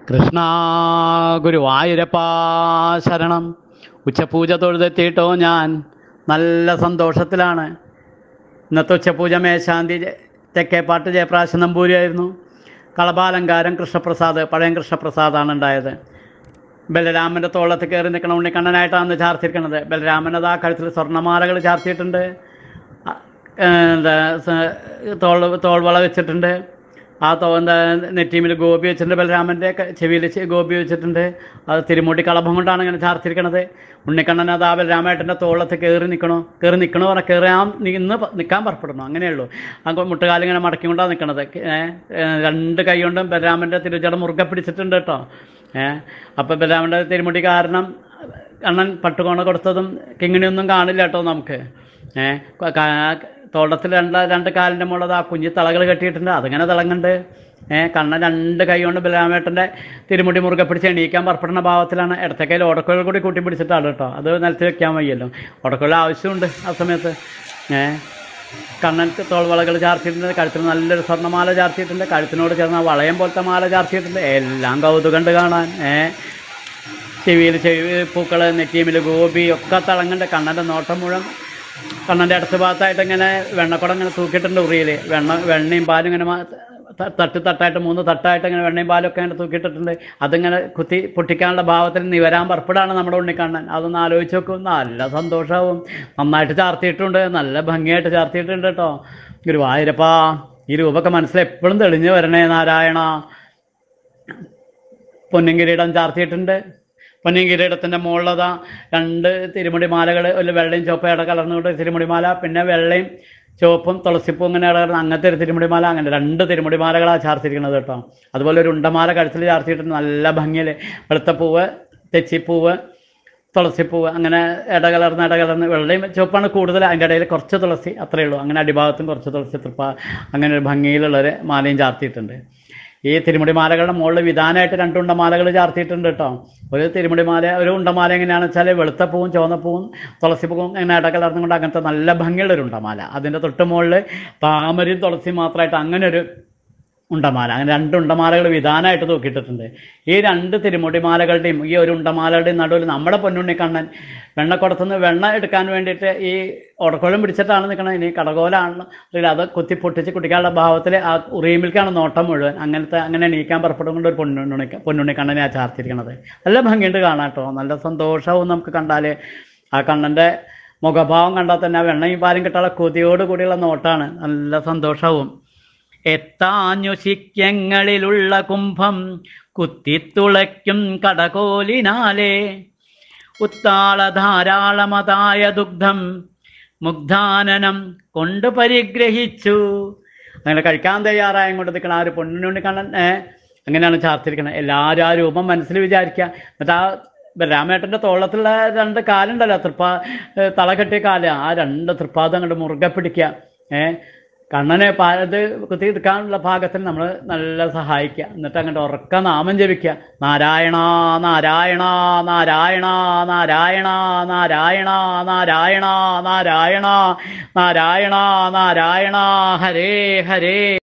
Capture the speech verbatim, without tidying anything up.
കൃഷ്ണ ഗുരുവായൂരപ്പാ ശരണം. ഉച്ചപൂജ തൊഴുതെത്തിയിട്ടോ ഞാൻ നല്ല സന്തോഷത്തിലാണ്. ഇന്നത്തെ ഉച്ചപൂജ മേശാന്തി തെക്കേപ്പാട്ട് ജയപ്രാശ നമ്പൂരിയായിരുന്നു. കളഭാലങ്കാരം കൃഷ്ണപ്രസാദ്, പഴയ കൃഷ്ണപ്രസാദാണ് ഉണ്ടായത്. ബലരാമൻ്റെ തോളത്ത് കയറി നിൽക്കണ ഉണ്ണിക്കണ്ണനായിട്ടാണ് ചാർത്തിരിക്കണത്. ബലരാമനത് ആ കഴുത്തിൽ സ്വർണ്ണമാലകൾ ചാർത്തിയിട്ടുണ്ട്. എന്താ തോൾ തോൾവള വെച്ചിട്ടുണ്ട്. ആ തോ എന്താ നെറ്റീമിൽ ഗോപി വെച്ചിട്ടുണ്ട്. ബലരാമൻ്റെ ചെവിയിൽ ഗോപി വെച്ചിട്ടുണ്ട്. അത് തിരുമുടി കളഭം കൊണ്ടാണ് ഇങ്ങനെ ചാർത്തിരിക്കണത്. ഉണ്ണിക്കണ്ണൻ അത് ആ ബലരാമേട്ടൻ്റെ തോളത്ത് കയറി നിൽക്കണോ കയറി നിൽക്കണോ പറഞ്ഞാൽ കയറാൻ നിന്ന് നിൽക്കാൻ പുറപ്പെടണോ, അങ്ങനെയുള്ളൂ. ആ മുട്ടുകാലിങ്ങനെ മടക്കിക്കൊണ്ടാണ് നിൽക്കണത്. രണ്ട് കൈ കൊണ്ടും ബലരാമൻ്റെ തിരുജട മുറുകെ പിടിച്ചിട്ടുണ്ട് കേട്ടോ. ഏഹ് അപ്പം ബലരാമൻ്റെ തിരുമുടി കാരണം കണ്ണൻ പട്ടുകോണ കൊടുത്തതും കിങ്ങിണിയൊന്നും കാണില്ല കേട്ടോ നമുക്ക്. ഏഹ് തോളത്തിൽ രണ്ട് രണ്ട് കാലിൻ്റെ മുകളിൽ ആ കുഞ്ഞി തളകൾ കെട്ടിയിട്ടുണ്ട്. അതിങ്ങനെ തിളങ്ങുന്നുണ്ട്. ഏഹ് കണ്ണൻ രണ്ട് കൈ കൊണ്ട് ബലരാമേട്ടൻ്റെ തിരുമുടി മുറുകെ പിടിച്ച് എണീക്കാൻ പുറപ്പെടുന്ന ഭാവത്തിലാണ്. ഇടത്തെ കയ്യിൽ ഓടക്കോൽ കൂടി കൂട്ടി പിടിച്ചിട്ടാണ് കേട്ടോ. അത് നിലത്ത് വെക്കാൻ വയ്യല്ലോ, ഓടക്കോൽ ആവശ്യമുണ്ട് ആ സമയത്ത്. ഏഹ് കണ്ണൻ തോൾവളകൾ ചാർത്തിയിട്ടുണ്ട്. കഴുത്തിന് നല്ലൊരു സ്വർണ്ണമാല ചാർത്തിയിട്ടുണ്ട്. കഴുത്തിനോട് ചേർന്ന വളയം പോലത്തെ മാല ചാർത്തിയിട്ടുണ്ട്. എല്ലാം കൗതുകണ്ട് കാണാൻ. ഏഹ് ചെവിയിൽ ചെവി പൂക്കൾ, നെറ്റീമിൽ ഗോപി ഒക്കെ തിളങ്ങുന്നുണ്ട്. കണ്ണൻ്റെ നോട്ടം മുഴുവൻ കണ്ണൻ്റെ അടുത്ത ഭാഗത്തായിട്ട് ഇങ്ങനെ വെണ്ണക്കുടം ഇങ്ങനെ തൂക്കിയിട്ടുണ്ട്. ഉറിയിൽ വെണ്ണ വെണ്ണയും പാലും ഇങ്ങനെ തട്ട് തട്ടായിട്ട് മൂന്ന് തട്ടായിട്ട് ഇങ്ങനെ വെണ്ണയും പാലും ഒക്കെ ഇങ്ങനെ തൂക്കിയിട്ടിട്ടുണ്ട്. അതിങ്ങനെ കുത്തി പൊട്ടിക്കാനുള്ള ഭാവത്തിൽ നിവരാൻ പുറപ്പെടാണ് നമ്മുടെ ഉണ്ണിക്കണ്ണൻ. അതൊന്ന് ആലോചിച്ച് നോക്കും, നല്ല സന്തോഷമാവും. നന്നായിട്ട് ചാർത്തിയിട്ടുണ്ട്, നല്ല ഭംഗിയായിട്ട് ചാർത്തിയിട്ടുണ്ട് കേട്ടോ. ഗുരുവായൂരപ്പാ ഈ രൂപമൊക്കെ മനസ്സിൽ എപ്പോഴും തെളിഞ്ഞു വരണേ നാരായണ. പൊന്നും കിരീടം ചാർത്തിയിട്ടുണ്ട്. പൊന്നിൻ കിരീടത്തിൻ്റെ മുകളിലതാ രണ്ട് തിരുമുടി മാലകൾ, ഒരു വെള്ളയും ചുവപ്പും ഇട കലർന്നുകൊണ്ട് തിരുമുടിമാല, പിന്നെ വെള്ളയും ചുവപ്പും തുളസിപ്പൂ ഇങ്ങനെ ഇടകലർന്ന് അങ്ങനത്തെ ഒരു തിരുമുടിമാല, അങ്ങനെ രണ്ട് തിരുമുടിമാലകളാണ് ചാർത്തിരിക്കുന്നത് കേട്ടോ. അതുപോലെ ഒരു ഉണ്ടമാല കഴുത്തിൽ ചാർത്തിയിട്ടുണ്ട് നല്ല ഭംഗിയിൽ. വെളുത്തപ്പൂവ്, തെച്ചിപ്പൂവ്, തുളസിപ്പൂവ്, അങ്ങനെ ഇടകലർന്ന് ഇടകലർന്ന് വെള്ളയും ചുവപ്പാണ് കൂടുതൽ. അതിൻ്റെ ഇടയിൽ കുറച്ച് തുളസി, അത്രയേ ഉള്ളൂ. അങ്ങനെ അടിഭാഗത്തും കുറച്ച് തുളസി തൃപ്പ, അങ്ങനെ ഒരു ഭംഗിയിലുള്ളൊരു മാലയും ചാർത്തിയിട്ടുണ്ട്. ഈ തിരുമുടിമാലകളുടെ മുകളിൽ വിധാനമായിട്ട് രണ്ട് ഉണ്ടമാലകൾ ചാർത്തിയിട്ടുണ്ട് കേട്ടോ. ഒരു തിരുമുടിമാല, ഒരു ഉണ്ടമാല എങ്ങനെയാണെന്ന് വെച്ചാൽ വെളുത്തപ്പൂവും ചുവന്നപ്പൂവും തുളസിപ്പൂവും ഇങ്ങനെ ഇടകലർന്നുകൊണ്ട് അങ്ങനത്തെ നല്ല ഭംഗിയുള്ളൊരു ഉണ്ടമാല. അതിൻ്റെ തൊട്ട് മുകളിൽ താമരയും തുളസിയും മാത്രമായിട്ട് അങ്ങനെ ഒരു ഉണ്ടമാല. അങ്ങനെ രണ്ട് ഉണ്ടമാലകൾ വിധാനമായിട്ട് തൂക്കിയിട്ടിട്ടുണ്ട്. ഈ രണ്ട് തിരുമുടിമാലകളുടെയും ഈ ഒരു ഉണ്ടമാലയുടെയും നടുവിൽ നമ്മുടെ പൊന്നുണ്ണിക്കണ്ണൻ വെണ്ണക്കുടത്തുനിന്ന് വെണ്ണ എടുക്കാൻ വേണ്ടിയിട്ട് ഈ ഉടക്കോളം പിടിച്ചിട്ടാണ് നിൽക്കണത്. ഇനി കടകോലാണ് അത് കുത്തി പൊട്ടിച്ച് കുട്ടിക്കാരുടെ ഭാവത്തിൽ ആ ഉറിയുമ്പിൽക്കാണ് നോട്ടം മുഴുവൻ. അങ്ങനത്തെ അങ്ങനെ എണീക്കാൻ പുറപ്പെടും കൊണ്ട് ഒരു പൊന്നുണ്ണി പൊന്നുണ്ണിക്കണ്ണനെ ആ ചാർത്തിരിക്കണത്. നല്ല ഭംഗിയുണ്ട് കാണാൻ കേട്ടോ. നല്ല സന്തോഷവും നമുക്ക് കണ്ടാൽ. ആ കണ്ണൻ്റെ മുഖഭാവം കണ്ടാൽ തന്നെ ആ വെണ്ണയും പാലും കിട്ടാനുള്ള കൊതിയോട് കൂടിയുള്ള നോട്ടാണ്. നല്ല സന്തോഷവും. എത്താഞ്ഞു ശിക്യങ്ങളിലുള്ള കുംഭം കുത്തിത്തുളയ്ക്കും കടകോലിനാലേ ഉത്താള ധാരാളമതായ ദുഗ്ധം മുഗ്ധാനനം കൊണ്ട് പരിഗ്രഹിച്ചു. അങ്ങനെ കഴിക്കാൻ തയ്യാറായും കൊണ്ട് നിൽക്കണം ആ ഒരു പൊന്നുണ്ണി കണ്ണൻ. അങ്ങനെയാണ് ചാർത്തിരിക്കണം. എല്ലാവരും ആ രൂപം മനസ്സിൽ വിചാരിക്കുക. എന്നിട്ട് ആ രാമേട്ടൻ്റെ തോളത്തുള്ള രണ്ട് കാലുണ്ടല്ലോ, തൃപ്പാ തള കെട്ടിയ കാല്, ആ രണ്ട് തൃപ്പാദം അങ്ങോട്ട് മുറുകെ പിടിക്കുക. ഏഹ് കണ്ണനെ പാത് കുത്തിയെടുക്കാനുള്ള ഭാഗത്തിൽ നമ്മൾ നല്ല സഹായിക്കുക. എന്നിട്ട് അങ്ങോട്ട് ഉറക്ക നാമം ജപിക്കുക. നാരായണ നാരായണ നാരായണ നാരായണ നാരായണ നാരായണ നാരായണ നാരായണ നാരായണ ഹരേ ഹരേ.